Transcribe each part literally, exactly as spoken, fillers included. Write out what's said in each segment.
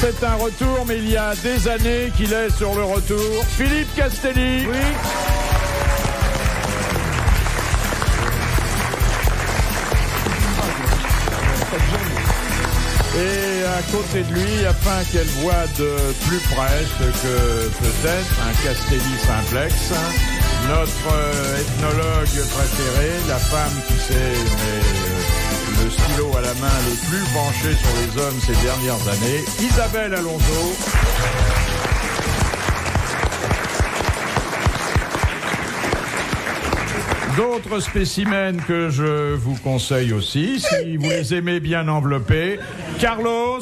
C'est un retour, mais il y a des années qu'il est sur le retour. Philippe Castelli. Oui. Et à côté de lui, afin qu'elle voie de plus près ce que peut-être un Castelli simplex, notre euh, ethnologue préféré, la femme qui s'est euh, le stylo à la main le plus penché sur les hommes ces dernières années, Isabelle Alonso. D'autres spécimens que je vous conseille aussi, si vous les aimez bien enveloppés. Carlos.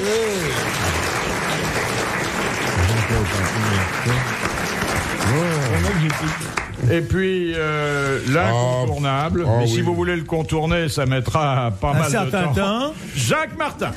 Et puis euh, l'incontournable, oh, oh, mais oui. si vous voulez le contourner, ça mettra pas Un mal de certain temps. temps. Jacques Martin.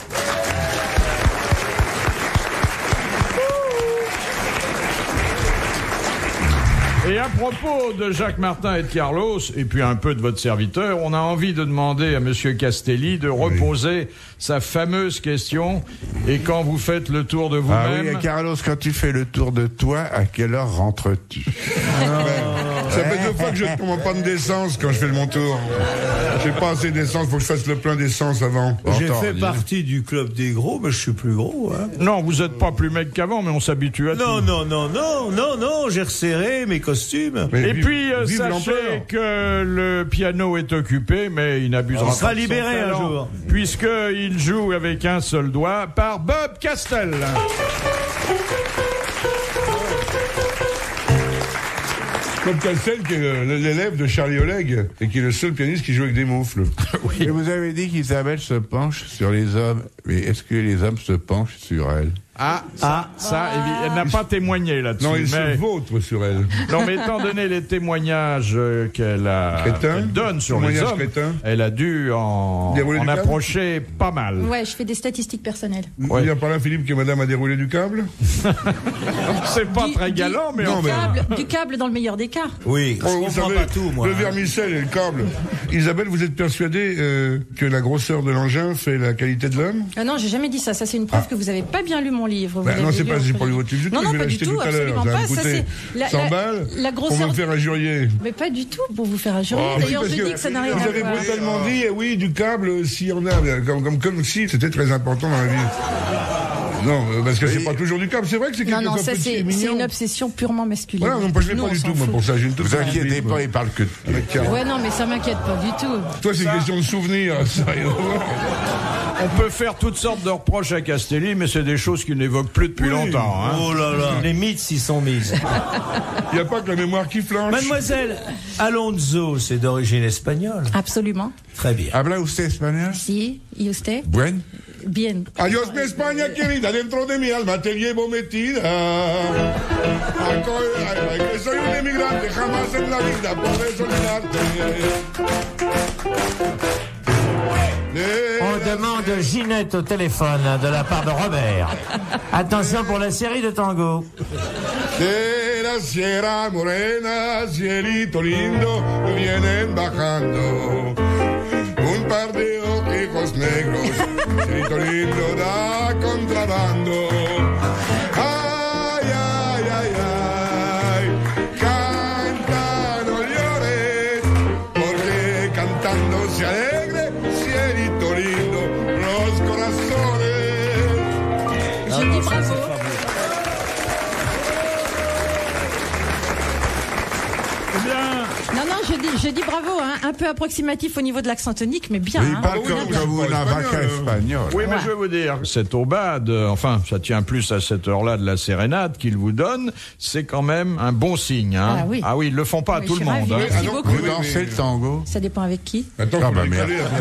Et à propos de Jacques Martin et de Carlos, et puis un peu de votre serviteur, on a envie de demander à Monsieur Castelli de reposer oui. sa fameuse question. Et quand vous faites le tour de vous-même... Ah oui, Carlos, quand tu fais le tour de toi, à quelle heure rentres-tu? Ça fait deux fois que je ne prends pas d'essence quand je fais mon tour. J'ai pas assez d'essence, faut que je fasse le plein d'essence avant. J'ai Entends, fait dis. partie du club des gros, mais je suis plus gros. Hein. Non, vous êtes pas plus mec qu'avant, mais on s'habitue à Non, tout. non, non, non, non, non, j'ai resserré mes costumes. Mais Et vive- puis, euh, vive sachez l'ampleur. que le piano est occupé, mais il n'abusera On pas sera de son libéré un talent, jour. puisqu'il joue avec un seul doigt par Bob Castel. Comme Castel, qui est le- l'élève de Charlie Oleg, et qui est le seul pianiste qui joue avec des moufles. Et vous avez dit qu'Isabelle se penche sur les hommes. Mais est-ce que les hommes se penchent sur elle? Ah, ça, ça, évi- elle n'a pas témoigné là-dessus. Non, il mais... se vautre sur elle. Non, mais étant donné les témoignages euh, qu'elle a, Crétin. qu'elle donne sur les Témoignages hommes, crétins. elle a dû en, Dérouler en du câble. approcher pas mal. Ouais, je fais des statistiques personnelles. Ouais. Il y a par là, Philippe, que madame a déroulé du câble. C'est pas Du- très du- galant, mais Non, enfin... mais- Câble, du câble dans le meilleur des cas. Oui, je Oh, vous comprends savez, pas tout, moi. le hein. vermicelle et le câble. Isabelle, vous êtes persuadée euh, que la grosseur de l'engin fait la qualité de l'homme? Ah non, j'ai jamais dit ça. Ça, c'est une preuve que vous avez pas bien lu mon livre. Vous Bah, non, l'avez c'est lu pas, au j'ai pas prévu. lu votre livre du tout. Non, non, je vais pas du l'acheter tout, tout à l'heure. absolument Ça va pas. me Ça, coûter c'est la, cent la- balles la pour grosseur. me faire injurier. Mais pas du tout pour vous faire injurier. Oh, oui, D'ailleurs, parce je que dis que ça n'a rien vous à avez voir. brutalement dit, eh oui, du câble, s'il y en a, comme, comme, comme si c'était très important dans la vie. Non, euh, parce que c'est pas toujours du câble. C'est vrai que c'est Non, quelquefois non, ça petit c'est et c'est mignon. une obsession purement masculine. Voilà, non, moi, je l'ai Nous, pas on du s'en tout, moi, fout. pour ça. J'ai une toute Vous petite inquiétez pipe. pas, il parle que de cul. Ouais, non, mais ça m'inquiète pas du tout. Toi, c'est une question de souvenir. Ça, rien à voir. On peut faire toutes sortes de reproches à Castelli, mais c'est des choses qu'il n'évoque plus depuis Oui. longtemps. Hein. Oh là là. Les mythes s'y sont mises. Il n'y a pas que la mémoire qui flanche. Mademoiselle Alonso, c'est d'origine espagnole. Absolument. Très bien. Habla usted espagnol? Si, y usted? Buen? Bien. Adiós mi España querida, dentro de mi alma te llevo metida. Ay, ay, ay, que soy un emigrante, jamás en la vida podré olvidarte. On demande Ginette au téléphone de la part de Robert. Attention pour la série de tango. De la Sierra Morena, cielito lindo, vienen bajando. Un par de ojos negros, cielito lindo da contrabando. Ay, ay, ay, ay, canta, no llores, porque cantando se alegre, cielito lindo, los corazones. Je dis bravo. Eh bien, Non, non, je dis, je dis bravo, hein. Un peu approximatif au niveau de l'accent tonique, mais bien. Oui, hein. pas oui, comme oui, comme oui, una espagnol. vaca espagnole. oui, mais Ouais. je vais vous dire, cette aubade, euh, enfin, ça tient plus à cette heure-là de la sérénade qu'il vous donne, c'est quand même un bon signe. Hein. Ah oui. Ah oui, ils le font pas à Oui, tout je le suis monde. ravie. hein. Merci Ah non, beaucoup. Vous dansez le tango? Ça dépend avec qui. Attends, Ah faut bah les merde. caler,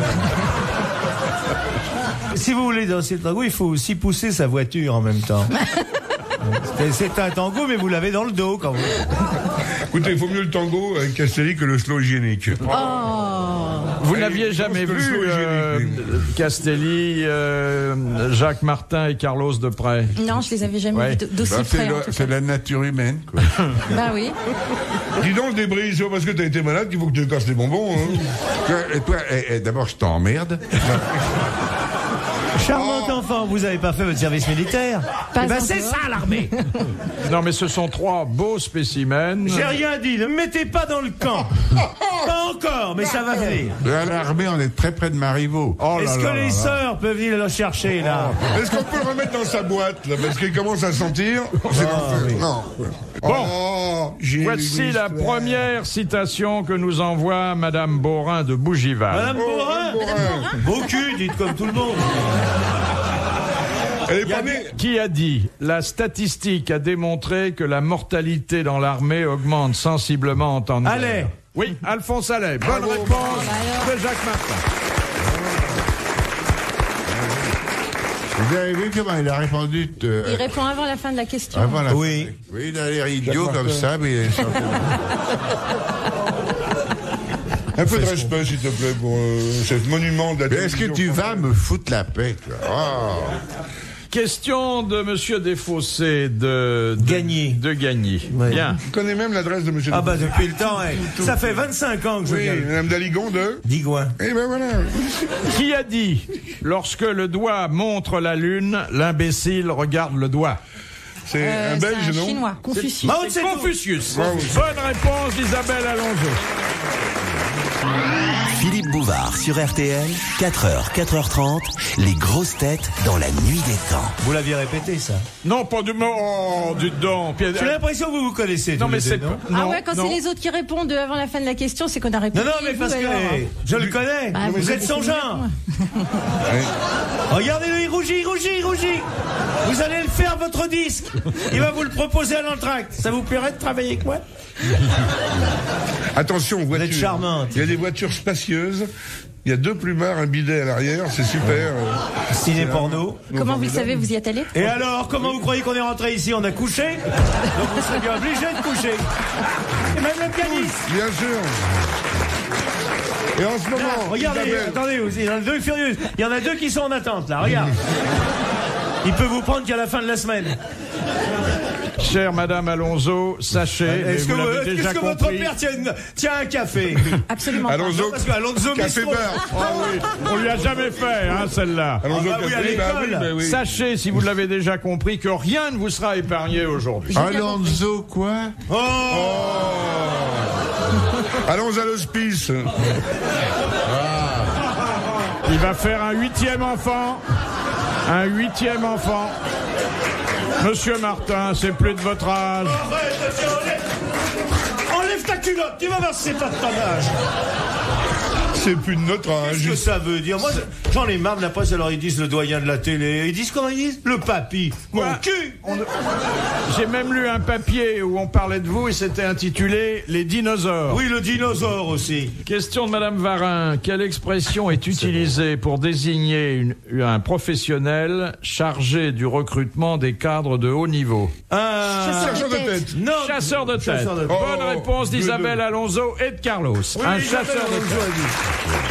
après. Si vous voulez danser le tango, il faut aussi pousser sa voiture en même temps. C'est- C'est un tango, mais vous l'avez dans le dos quand même. Écoutez, il faut mieux le tango avec Castelli que le slow hygiénique. Oh. Vous Et n'aviez je jamais pense que le vu slow euh, hygiénique, Castelli, euh, Jacques Martin et Carlos de Près? Non, je les avais jamais Ouais. vus d- d'aussi Bah, c'est près. en le- tout c'est cas. la nature humaine, quoi. Bah oui. Dis donc, débris, c'est pas parce que t'as été malade qu'il faut que tu te casses les bonbons. Hein. Toi, et toi, et- et d'abord, je t'emmerde. Charmant enfant, vous avez pas fait votre service militaire? Pas Eh ben, encore. c'est ça l'armée. Non, mais ce sont trois beaux spécimens. J'ai rien dit, ne me mettez pas dans le camp. Pas encore, mais ça va venir. À l'armée, on est très près de Marivaux. Oh là Est-ce que là les là là. sœurs peuvent venir le chercher, là? Est-ce qu'on peut le remettre dans sa boîte, là, parce qu'il commence à sentir? C'est l'enfer. Non. Bon. Oh, j'ai Voici une la histoire. première citation que nous envoie Madame Borin de Bougival. Madame Oh, Borin? Borin. Beau cul, dites comme tout le monde. Elle est pas née. Qui a dit « La statistique a démontré que la mortalité dans l'armée augmente sensiblement en temps de Allais. guerre. » Oui, Alphonse Allais. Bonne Bravo, réponse de Jacques Martin. Vous avez vu comment il a répondu euh, Il répond avant la fin de la question. avant la Oui. Oui, il a l'air idiot comme ça, mais il est sorti. Un peu de respect, s'il te plaît, pour euh, ce monument de la Mais est-ce que télévision tu vas me foutre la paix, toi? Oh. Question de Monsieur Desfossés de, de Gagny. De Gagny. Ouais. Bien. Je connais même l'adresse de monsieur. Ah bah depuis le temps, hein. Ça fait vingt-cinq ans que je Oui, gagne. madame Daligon de... Digouin. Eh ben voilà. Qui a dit « Lorsque le doigt montre la lune, l'imbécile regarde le doigt » C'est Euh, un c'est Belge, non? Chinois. Confucius. Mao C'est Tse-tung. Confucius. Bravo. Bonne réponse d'Isabelle Alonso. Philippe Bouvard sur R T L, quatre heures, quatre heures trente, les grosses têtes dans la nuit des temps. Vous l'aviez répété, ça. Non, pas de... Oh, dites donc. Puis- J'ai l'impression que vous vous connaissez. Non, tous mais les c'est deux, non pas... Ah non, ouais, quand non. c'est les autres qui répondent avant la fin de la question, c'est qu'on a répondu. Non, non, mais Et parce vous, que alors je le connais. Ah, vous vous êtes êtes son mieux genre. que Regardez-le, il rougit, il rougit, il rougit. Vous allez le faire, votre disque. Il va vous le proposer à l'entracte. Ça vous plairait de travailler avec moi? Attention, voiture. êtes charmante. Il y a des voitures spacieuses. Il y a deux plumards, un bidet à l'arrière. C'est super. Ciné porno. Comment vous le savez, vous y êtes allé? Et alors, comment vous croyez qu'on est rentré ici? On a couché. Donc vous serez bien obligé de coucher. Et même le pianiste. Bien sûr. Et en ce moment, Regardez, Isabelle, attendez, il y en a deux furieux. Il y en a deux qui sont en attente, là, regarde. Il peut vous prendre qu'à la fin de la semaine. Chère Madame Alonso, sachez, mais Est-ce que, vous vous- l'avez est-ce déjà que votre compris, père tient, une- tient un café? Absolument pas. Alonso, Parce que Alonso café Bistro- bar. Ah oui, on lui a jamais fait, hein, celle-là. Alonso Ah bah oui, à Café, bah oui, l'école. bah oui. Sachez, si vous l'avez déjà compris, que rien ne vous sera épargné aujourd'hui. Alonso, quoi? Oh, Allons à l'hospice. Il va faire un huitième enfant. Un huitième enfant. Monsieur Martin, c'est plus de votre âge. enlève ta culotte, tu vas voir si c'est pas de ton âge. C'est plus de notre Qu'est-ce que âge. ça veut dire? Moi, je- j'en ai marre de la presse, alors ils disent le doyen de la télé. Ils disent comment ils disent? Le papy. Mon Quoi cul. J'ai même lu un papier où on parlait de vous et c'était intitulé « Les dinosaures ». Oui, le dinosaure aussi. Question de Madame Varin. Quelle expression est utilisée pour désigner une- un professionnel chargé du recrutement des cadres de haut niveau? Un Chercheur de tête. Non. Chasseur de tête. Chasseur de tête. Bonne Oh, réponse deux, d'Isabelle deux. Alonso et de Carlos. Oui, un Isabelle chasseur de Alonso tête. a dit.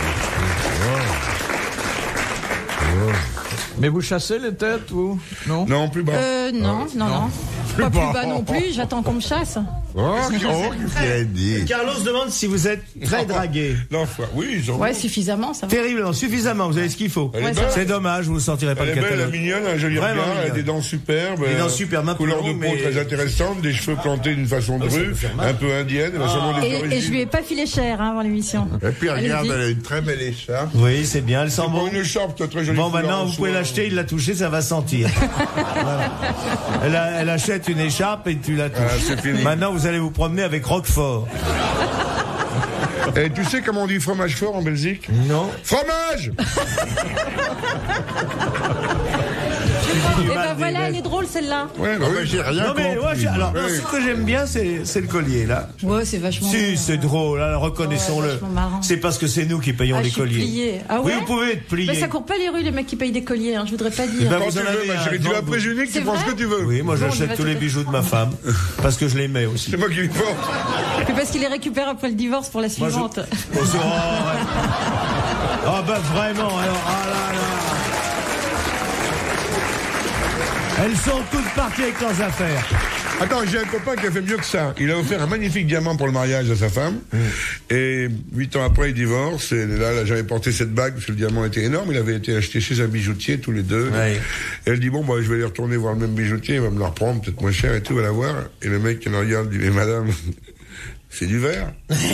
Mais vous chassez les têtes, vous? Non? Non, plus bas. Euh, non, non, non. Pas plus bas non plus, j'attends qu'on me chasse. Oh, qu'est-ce qu'il a dit? Carlos demande si vous êtes très dragué. Non, enfin, oui, ils ont. Ouais, suffisamment, ça va. Terriblement, suffisamment, vous avez ce qu'il faut. Elle est Ouais, belle. C'est dommage, vous ne sortirez pas Elle le est belle, elle est catalogue. mignonne, un joli Vraiment regard, elle a mignonne. des dents superbes. Des euh, dents superbes, un peu couleur de longues, peau mais- très intéressante, des cheveux plantés d'une façon ça drue, peut faire mal. un peu indienne, elle a sûrement des Et, et origines. je lui ai pas filé cher hein, avant l'émission. Et puis regarde, Allez-y. elle a une très belle écharpe. Oui, c'est bien, elle sent Bon, bon. une écharpe, toi, très jolie. Bon, couleur maintenant, en vous pouvez soie. l'acheter, il l'a touché, ça va sentir. Voilà. elle, a- elle achète une écharpe et tu la touches. Ah, c'est fini. Maintenant, vous allez vous promener avec Roquefort. Et tu sais comment on dit fromage fort en Belgique? Non. Fromage! Et ben voilà, elle est drôle celle-là. Ouais, bah Oh, mais oui. j'ai rien Non, mais compris. ouais, j'ai- alors, Oui. ce que j'aime bien, c'est c'est le collier, là. Ouais, c'est vachement. Si, c'est drôle, alors reconnaissons-le. Ouais, vachement marrant. C'est parce que c'est nous qui payons Ah, les je suis colliers. pliée. Ah Oui, ouais vous pouvez être plié. Mais ça court pas les rues, les mecs qui payent des colliers, hein, je voudrais pas dire. ben, Quand vous tu en veux, avez ma un chérie, tu devant vas vous. après Junique, tu C'est prends ce vrai que tu veux. Oui, moi Bon, on y j'achète va tous tout les de bijoux de ma femme, parce que je les mets aussi. C'est moi qui les porte. Puis parce qu'il les récupère après le divorce pour la Moi, je- suivante. Oh, c'est- oh, ouais. Ah bah vraiment, alors, ah là là. Elles sont toutes parties avec leurs affaires. Attends, j'ai un copain qui a fait mieux que ça. Il a offert un magnifique diamant pour le mariage à sa femme. Mmh. Et huit ans après, il divorce. Et là, là j'avais porté cette bague parce que le diamant était énorme. Il avait été acheté chez un bijoutier, tous les deux. Ouais. Et elle dit, bon, bah, je vais aller retourner voir le même bijoutier. Il va me la reprendre, peut-être moins cher et tout, va la voir. Et le mec qui la regarde dit, mais madame... C'est du verre.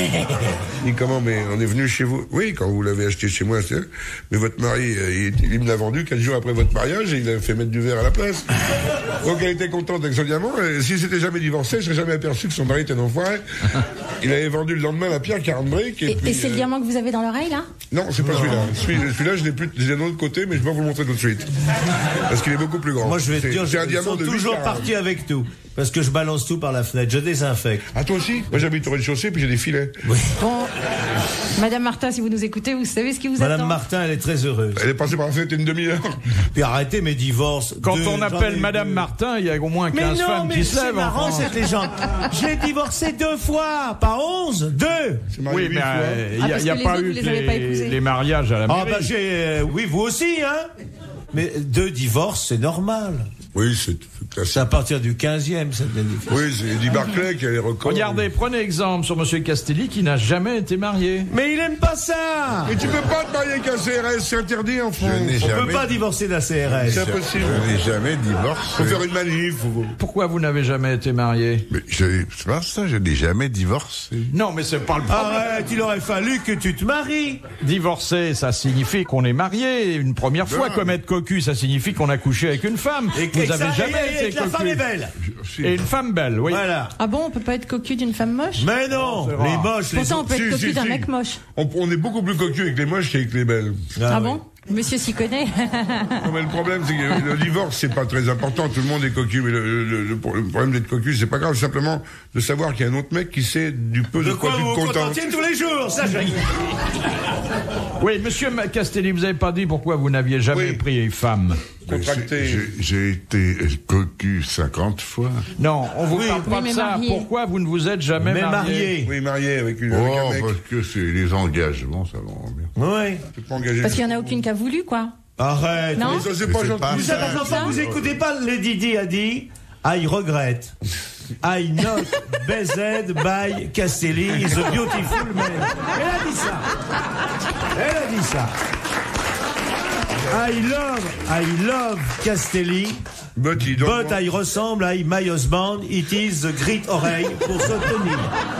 Il dit, comment, mais on est venu chez vous. Oui, quand vous l'avez acheté chez moi, c'est... Mais votre mari, il, il me l'a vendu quatre jours après votre mariage et il a fait mettre du verre à la place. Donc elle était contente avec son diamant. Et s'il s'était jamais divorcé, je serais jamais aperçu que son mari était un enfoiré. Il avait vendu le lendemain la pierre quarante briques. Et, et, puis, et c'est euh... le diamant que vous avez dans l'oreille, là? Non, c'est pas celui-là. Celui, celui-là, je l'ai plus, je l'ai de l'autre côté, mais je vais vous le montrer tout de suite. Parce qu'il est beaucoup plus grand. Moi, je vais te dire, c'est un diamant de toujours parti avec tout. Parce que je balance tout par la fenêtre, je désinfecte. Ah, toi aussi? Moi, j'habite au rez-de-chaussée, puis j'ai des filets. Oui. Bon, Madame Martin, si vous nous écoutez, vous savez ce qui vous Madame attend. Madame Martin, elle est très heureuse. Elle est passée par la fenêtre une demi-heure. Puis arrêtez mes divorces. Quand deux, on appelle Madame deux. Martin, il y a au moins quinze non, femmes qui se lèvent. C'est marrant, cette légende. J'ai divorcé deux fois, pas onze, deux. Oui, mais il n'y a, ah, y a pas eu les, les, les mariages à la mairie. Ah, bah j'ai. Euh, oui, vous aussi, hein. Mais deux divorces, c'est normal. Oui, c'est c'est à partir du quinzième, ça devient difficile. Oui, c'est Eddie Barclay qui a les records. Regardez, prenez exemple sur Monsieur Castelli qui n'a jamais été marié. Mais il aime pas ça. Mais tu peux pas te marier avec un C R S, c'est interdit en France. On jamais... peut pas divorcer d'un C R S. C'est impossible. Je n'ai jamais divorcé. Faut faire une manif. Faut... Pourquoi vous n'avez jamais été marié? Mais je, c'est pas ça, je n'ai jamais divorcé. Non, mais c'est pas le problème. Arrête, il aurait fallu que tu te maries. Divorcer, ça signifie qu'on est marié une première fois. Comme être cocu, ça signifie qu'on a couché avec une femme. Et vous avez jamais et, et, été et que la femme est belle. Et une femme belle, oui. Voilà. Ah bon, on peut pas être cocu d'une femme moche? Mais non, non les moches, les Pourtant, on peut être si, cocu si, d'un si. mec moche. On, on est beaucoup plus cocu avec les moches qu'avec les belles. Ah, ah oui. bon? Monsieur s'y connaît. Non, mais le problème, c'est que le divorce, c'est pas très important. Tout le monde est cocu. Mais le, le, le problème d'être cocu, c'est pas grave. Simplement de savoir qu'il y a un autre mec qui sait du peu de, de quoi, quoi tu vous te contentes. tous les jours, ça, j'ai... Oui, Monsieur Castelli, vous avez pas dit pourquoi vous n'aviez jamais oui. pris une femme. Contracté. J'ai, j'ai été cocu cinquante fois. Non, on vous oui, parle pas oui, de ça. Marié. Pourquoi vous ne vous êtes jamais mais marié? marié Oui, marié avec, une, Oh, avec un mec. parce que c'est les engagements, ça va bien. Oui. Tu peux pas engager Parce qu'il y en a aucune qui a voulu, quoi. Arrête. Non. Mais ça, c'est pas c'est gentil. pas Vous savez, enfin, vous écoutez pas, Lady Di a dit, I regret. I not bezed by Castelli is a beautiful man. Elle a dit ça. Elle a dit ça. I love, I love Castelli, But, but I ressemble à my husband. It is the great oreille pour se tenir.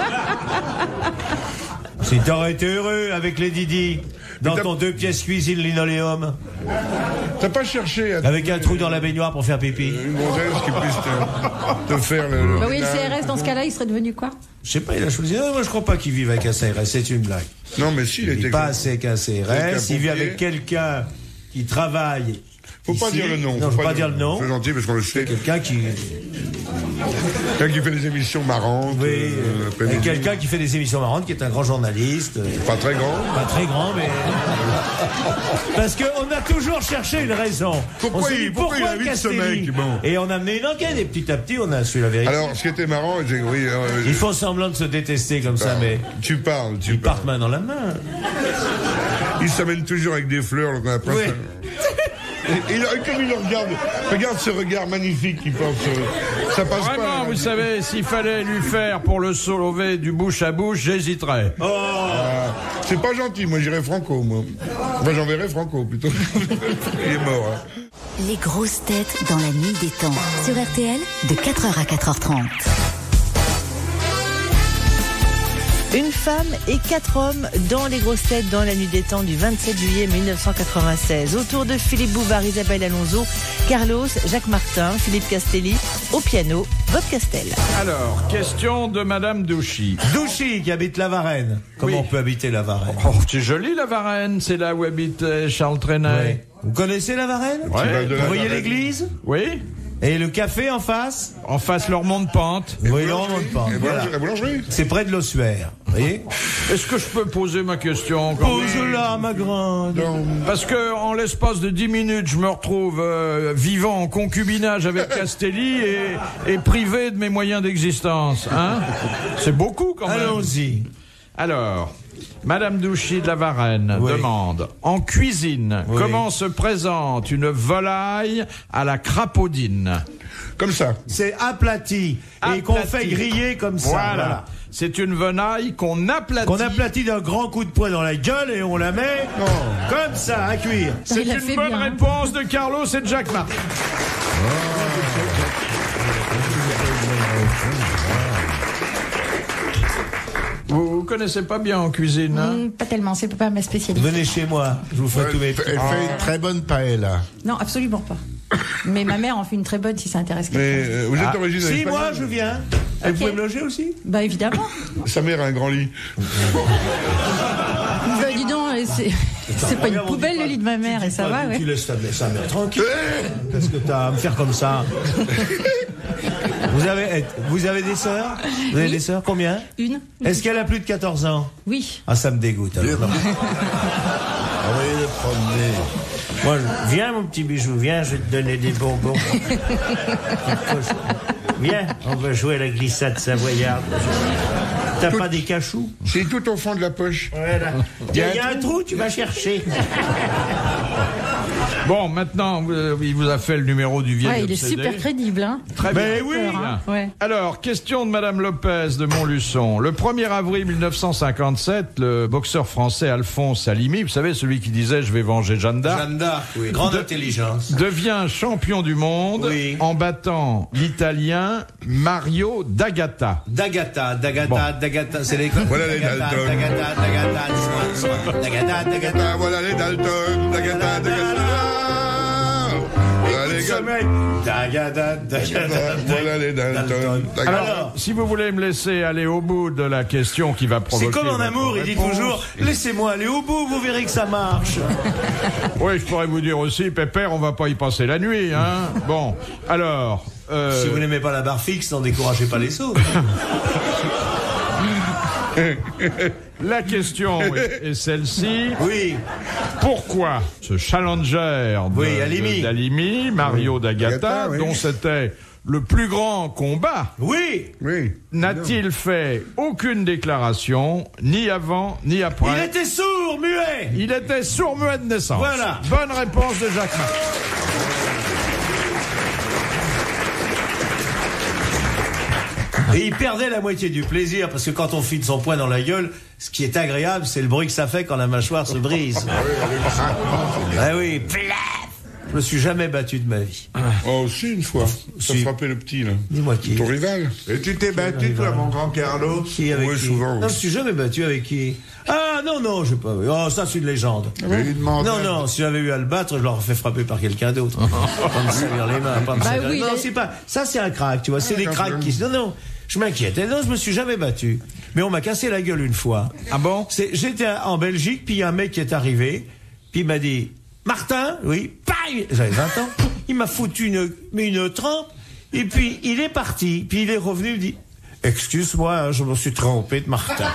Si t'aurais été heureux avec Lady Di, dans ton deux pièces cuisine linoléum, t'as pas cherché à... avec un trou dans la baignoire pour faire pipi. Une gonzesse qui puisse te, te faire le... Bah oui, le C R S, dans ce cas-là, il serait devenu quoi? Je sais pas, il a choisi. Ah, moi, je crois pas qu'il vive avec un C R S, c'est une blague. Non, mais si, il, Il était... vit pas assez avec un C R S, il vit pompier. avec quelqu'un qui travaille. Faut pas ici. dire le nom. Non, faut pas dire le nom. C'est gentil parce qu'on le sait. Quelqu'un qui, Quelqu'un qui fait des émissions marrantes. oui, euh, euh, après-midi. quelqu'un qui fait des émissions marrantes, qui est un grand journaliste. euh, Pas très grand. Pas très grand, mais parce qu'on a toujours cherché une raison. Pourquoi On s'est il- dit, pourquoi il invite ce Castelli mec, bon. Et on a mené une enquête et petit à petit on a su la vérité. Alors, ce qui était marrant, c'est que oui... euh, Ils font semblant de se détester comme ça, mais Tu parles, tu ils parles. partent main dans la main. Il s'amène toujours avec des fleurs, donc on a pas Oui. ça. Et, et, et comme il le regarde, regarde ce regard magnifique qu'il porte. sur- Ça passe Vraiment, pas. vous savez, s'il fallait lui faire pour le sauver du bouche à bouche, j'hésiterais. Oh, Ah, c'est pas gentil, moi j'irais Franco, moi. Moi j'enverrais Franco plutôt. Il est mort. Hein. Les grosses têtes dans la nuit des temps. Sur R T L, de quatre heures à quatre heures trente. Une femme et quatre hommes dans les grosses têtes dans la nuit des temps du vingt-sept juillet mille neuf cent quatre-vingt-seize. Autour de Philippe Bouvard, Isabelle Alonso, Carlos, Jacques Martin, Philippe Castelli, au piano, Bob Castel. Alors, question de Madame Douchy. Douchy qui habite la Varenne. Comment Oui. on peut habiter la Varenne? Oh, c'est joli la Varenne, c'est là où habite euh, Charles Trenet. Ouais. Vous connaissez la Varenne? Ouais. de la Vous voyez Varenne. l'église? Oui, Et le café en face? en face Lormont de Pente. Oui, le remonte pas. Et Voilà. La boulangerie. C'est près de l'Ossuaire. Vous voyez? Est-ce que je peux poser ma question quand même? Pose-la, ma grande. Parce que en l'espace de dix minutes, je me retrouve euh, vivant en concubinage avec Castelli et, et privé de mes moyens d'existence. Hein? C'est beaucoup quand même. Allons-y. Alors, Madame Douchy de la Varenne Oui. demande, en cuisine, Oui. comment se présente une volaille à la crapaudine? Comme ça. C'est aplati, et qu'on Aplati. fait griller comme ça. Voilà. Voilà. C'est une volaille qu'on aplatit. Qu'on aplatit d'un grand coup de poing dans la gueule et on la met comme ça à cuire. C'est Il a une fait bonne bien, hein. réponse de Carlos et de Jacques Martin. Vous, vous connaissez pas bien en cuisine, hein? Hmm, pas tellement, c'est pas ma spécialité. Venez chez moi, je vous ferai tous mes Elle fait une très bonne paella. Non, absolument pas. Mais ma mère en fait une très bonne si ça intéresse Mais quelqu'un. euh, vous êtes Ah, originaire si, espagnole. moi, je viens. Et vous pouvez me loger aussi? Bah évidemment. Sa mère a un grand lit. Bah dis donc, euh, c'est c'est pas une Regarde, on poubelle dit le pas- lit de ma tu mère dis et ça pas- va, Tu ouais. laisses ta sa mère tranquille. Qu'est-ce que t'as à me faire comme ça? Vous avez, vous avez des sœurs? Vous avez Oui. des sœurs? Combien? Une? Est-ce qu'elle a plus de quatorze ans? Oui. Ah, ça me dégoûte. Alors. Envoyez le promener. Moi, je- viens, mon petit bijou, viens, je vais te donner des bonbons. Viens, on va jouer à la glissade savoyarde. T'as pas des cachous? C'est tout au fond de la poche. Voilà. Il y a, il y a un trou, tu vas chercher. Bon, maintenant, euh, il vous a fait le numéro du vieil Ouais, il est obsédé. super crédible, hein. Très bien. Mais oui. Peur, hein. Ouais. Alors, question de Madame Lopez de Montluçon. Le premier avril mille neuf cent cinquante-sept, le boxeur français Alphonse Alimi, vous savez, celui qui disait « Je vais venger Jeanne d'Arc Jeanne d'Arc, oui. Grande De- intelligence. » devient champion du monde Oui. en battant l'Italien Mario D'Agata. D'Agata, D'Agata, Bon. D'Agata, c'est les Voilà les D'Agata, Dalton. D'Agata, D'Agata, soin, soin. D'Agata, D'Agata. Ah, voilà les Dalton. D'Agata, D'Agata. Voilà les gars. Sommeil. D'Agata, D'Agata, Voilà les Dalton. D'Agata. Alors, Si vous voulez me laisser aller au bout de la question qui va provoquer... c'est comme en votre amour, il dit réponse. toujours « Laissez-moi aller au bout, vous verrez que ça marche. Oui, je pourrais vous dire aussi, Pépère, on va pas y passer la nuit, hein. Bon, alors... » euh, Si vous n'aimez pas la barre fixe, n'en découragez pas les sauts. La question est, est celle-ci. Oui, Pourquoi ce challenger de, Oui, Alimi. de- d'Alimi, Mario D'Agata, D'Agata, oui. dont c'était le plus grand combat, oui. Oui. n'a-t-il fait aucune déclaration, ni avant, ni après? Il était sourd, muet. Il était sourd-muet de naissance. Voilà. Bonne réponse de Jacques Martin. Et il perdait la moitié du plaisir, parce que quand on file son poing dans la gueule, ce qui est agréable, c'est le bruit que ça fait quand la mâchoire se brise. Ah oui, plaf. Je me suis jamais battu de ma vie. Oh, si, une fois. Ça Si. frappait le petit, là. Dis-moi qui. Ton rival. Et tu t'es battu, toi, mon grand Carlos? Qui avec Oui, qui souvent, oui. Non, je me suis jamais battu avec qui. Ah non, non, je sais pas. Oh, ça c'est une légende. Je vais lui demander. Non, non, si j'avais eu à le battre, je l'aurais fait frapper par quelqu'un d'autre. Pas me salir les mains, pas me Bah salir oui, Non, il a- c'est pas. Ça, c'est un crack, tu vois. C'est les cracks qui. Non, non. Je m'inquiète. Non, je me suis jamais battu. Mais on m'a cassé la gueule une fois. Ah bon? C'est- J'étais en Belgique, puis il y a un mec qui est arrivé, puis il m'a dit Martin, oui, pareil, j'avais vingt ans, il m'a foutu une, mais une trempe, et puis il est parti, puis il est revenu, il dit excuse-moi, hein, je me suis trompé de Martin.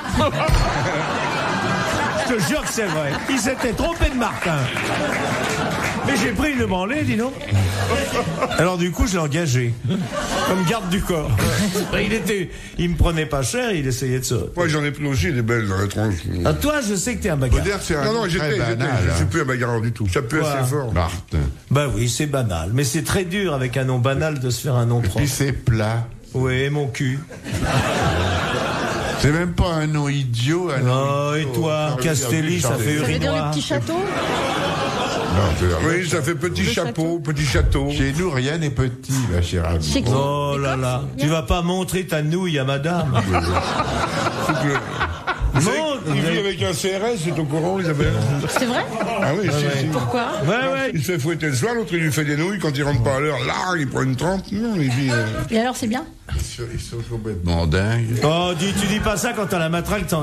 Je te jure que c'est vrai, il s'était trompé de Martin. Mais j'ai pris une branlée, dis donc. Alors du coup, je l'ai engagé comme garde du corps. Il était, il me prenait pas cher, il essayait de se. Moi, j'en ai pris aussi des belles dans la tronche. Ah, toi, je sais que t'es un Faut bagarre. dire que c'est un Non, non, nom j'étais, très j'étais, banal. je suis hein. plus un bagarreur du tout. Ça peut Quoi assez fort. Martin. Bah oui, c'est banal, mais c'est très dur avec un nom banal de se faire un nom propre. Puis c'est plat. Oui, mon cul. C'est même pas un nom idiot. Un nom Oh, et idiot. toi, Ça veut dire Castelli, du ça chardonnay. fait Ça veut dire le urinoir. petit château? Non, c'est- Oui, ça fait petit Le chapeau, petit château. Chez nous, rien n'est petit, ma chère amie. Chez qui? Oh là là, tu vas pas montrer ta nouille à madame. Vous savez Non, qu'il vous vit avez- avec un C R S, c'est au courant, Isabelle. C'est vrai? Ah oui, si, si. Pourquoi? Ouais, ouais. Il se fait fouetter le soir, l'autre il lui fait des nouilles, quand il rentre pas à l'heure, là, il prend une trempe. Non, il vit. euh, Et alors, c'est bien? Ils sont- Ils sont complètement dingues. Oh, dis, tu dis pas ça quand t'as la matraque, t'en...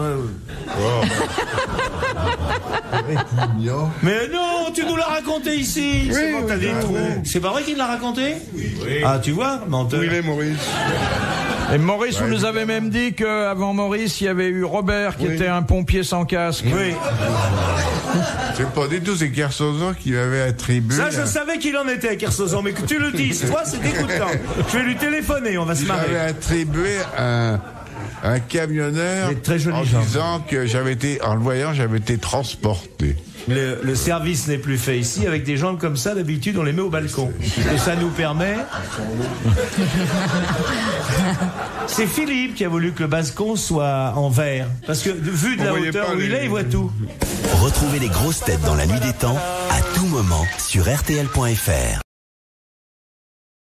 Mignon. Mais non, tu nous l'as raconté ici. C'est bon, t'as des ah, trous. oui. C'est pas vrai qu'il l'a raconté? Oui. Ah, tu vois, menteur. Où il est, Maurice? Et Maurice, vous nous avez même dit qu'avant Maurice, il y avait eu Robert qui Oui. était un pompier sans casque. Oui. C'est pas du tout, c'est Kersozon qui m'avait attribué. Ça, je un- savais qu'il en était, Kersozon, mais que tu le dises, toi, c'est dégoûtant. Je vais lui téléphoner, on va se Il m'avait marrer. attribué un, un camionneur Il est très joli, en Jean. disant que j'avais été, en le voyant, j'avais été transporté. Le, le service n'est plus fait ici. Avec des gens comme ça, d'habitude, on les met au balcon. Et ça nous permet... C'est Philippe qui a voulu que le balcon soit en verre. Parce que vu de On la voyait hauteur pas où les- il est, il voit tout. Retrouvez les grosses têtes dans la nuit des temps à tout moment sur R T L point F R.